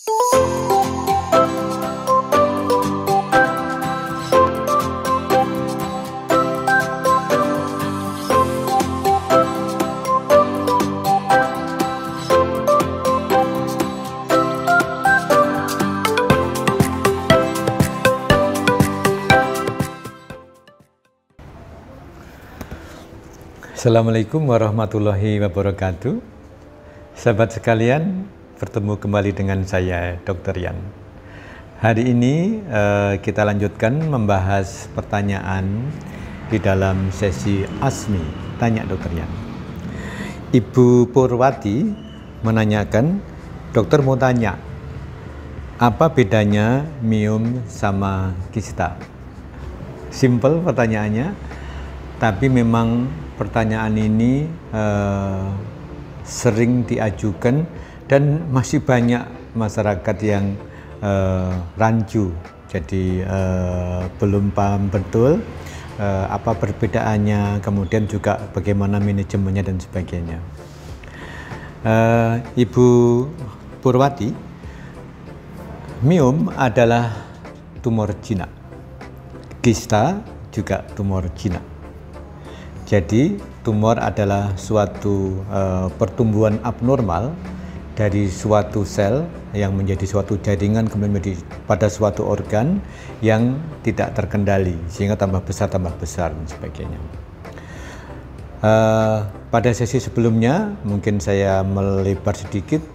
Assalamualaikum warahmatullahi wabarakatuh. Sahabat sekalian, bertemu kembali dengan saya Dr. Yan. Hari ini kita lanjutkan membahas pertanyaan di dalam sesi ASMI Tanya Dr. Yan. Ibu Purwati menanyakan, dokter mau tanya, apa bedanya miom sama kista? Simple pertanyaannya, tapi memang pertanyaan ini sering diajukan dan masih banyak masyarakat yang rancu, jadi belum paham betul apa perbedaannya, kemudian juga bagaimana manajemennya dan sebagainya. Ibu Purwati, miom adalah tumor jinak, kista juga tumor jinak. Jadi tumor adalah suatu pertumbuhan abnormal dari suatu sel yang menjadi suatu jaringan kemudian menjadi pada suatu organ yang tidak terkendali sehingga tambah besar dan sebagainya. Pada sesi sebelumnya mungkin saya melebar sedikit.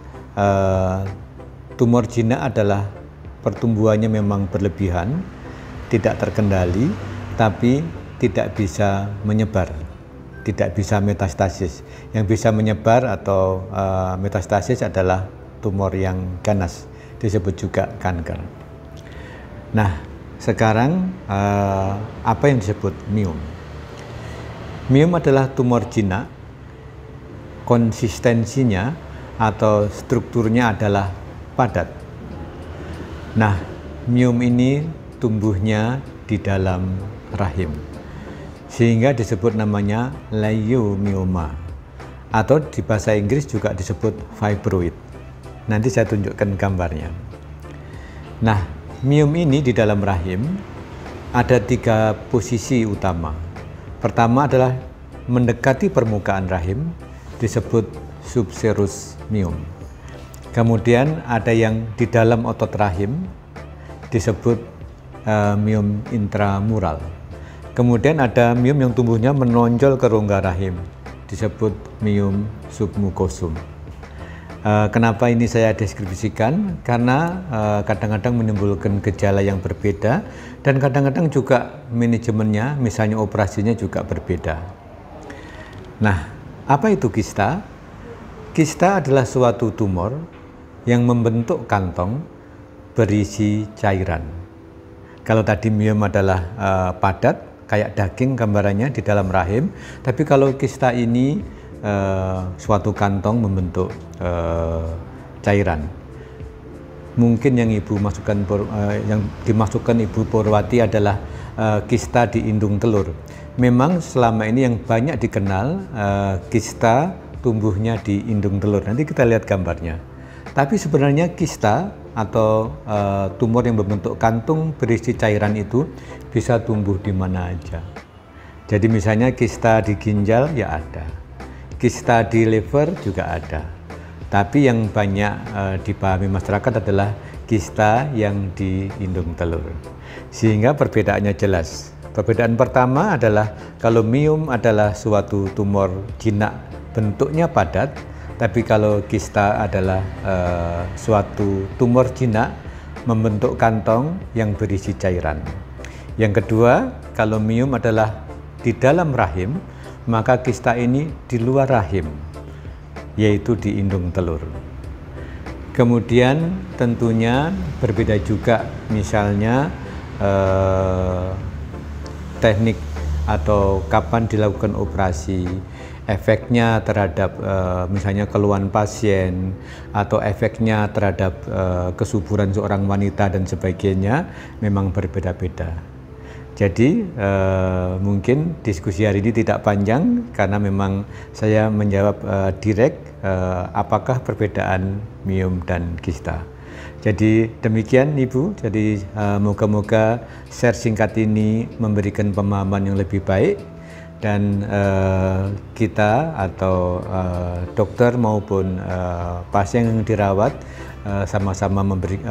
Tumor jinak adalah pertumbuhannya memang berlebihan, tidak terkendali, tapi tidak bisa menyebar, tidak bisa metastasis. Yang bisa menyebar atau metastasis adalah tumor yang ganas, disebut juga kanker. Nah, sekarang apa yang disebut miom? Miom adalah tumor jinak, konsistensinya atau strukturnya adalah padat. Nah, miom ini tumbuhnya di dalam rahim, sehingga disebut namanya leiomyoma, atau di bahasa Inggris juga disebut fibroid. Nanti saya tunjukkan gambarnya. Nah, miom ini di dalam rahim ada 3 posisi utama. Pertama adalah mendekati permukaan rahim, disebut subserous miom. Kemudian ada yang di dalam otot rahim, disebut miom intramural. Kemudian ada miom yang tumbuhnya menonjol ke rongga rahim, disebut miom submukosum. Kenapa ini saya deskripsikan? Karena kadang-kadang menimbulkan gejala yang berbeda dan kadang-kadang juga manajemennya, misalnya operasinya juga berbeda. Nah, apa itu kista? Kista adalah suatu tumor yang membentuk kantong berisi cairan. Kalau tadi miom adalah padat, kayak daging gambarannya di dalam rahim, tapi kalau kista ini suatu kantong membentuk cairan. Mungkin yang yang dimasukkan Ibu Purwati adalah kista di indung telur. Memang selama ini yang banyak dikenal kista tumbuhnya di indung telur. Nanti kita lihat gambarnya. Tapi sebenarnya kista atau tumor yang berbentuk kantung berisi cairan itu bisa tumbuh di mana aja. Jadi misalnya kista di ginjal ya ada, kista di liver juga ada. Tapi yang banyak dipahami masyarakat adalah kista yang di indung telur. Sehingga perbedaannya jelas. Perbedaan pertama adalah kalau miom adalah suatu tumor jinak bentuknya padat, tapi kalau kista adalah suatu tumor jinak membentuk kantong yang berisi cairan. Yang kedua, kalau miom adalah di dalam rahim, maka kista ini di luar rahim, yaitu di indung telur. Kemudian tentunya berbeda juga misalnya teknik atau kapan dilakukan operasi, efeknya terhadap misalnya keluhan pasien atau efeknya terhadap kesuburan seorang wanita dan sebagainya memang berbeda-beda. Jadi mungkin diskusi hari ini tidak panjang karena memang saya menjawab direct apakah perbedaan miom dan kista. Jadi demikian Ibu, jadi moga-moga share singkat ini memberikan pemahaman yang lebih baik dan kita atau dokter maupun pasien yang dirawat sama-sama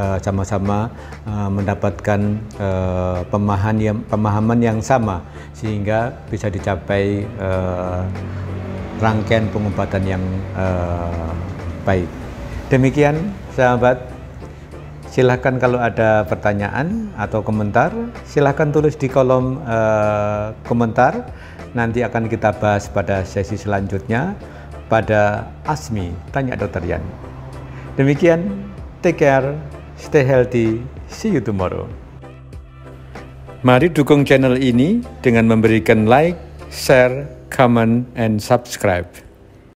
mendapatkan pemahaman yang sama sehingga bisa dicapai rangkaian pengobatan yang baik. Demikian sahabat, silahkan kalau ada pertanyaan atau komentar, silahkan tulis di kolom komentar. Nanti akan kita bahas pada sesi selanjutnya pada ASMI Tanya Dokter Yan. Demikian, take care, stay healthy, see you tomorrow. Mari dukung channel ini dengan memberikan like, share, comment, and subscribe.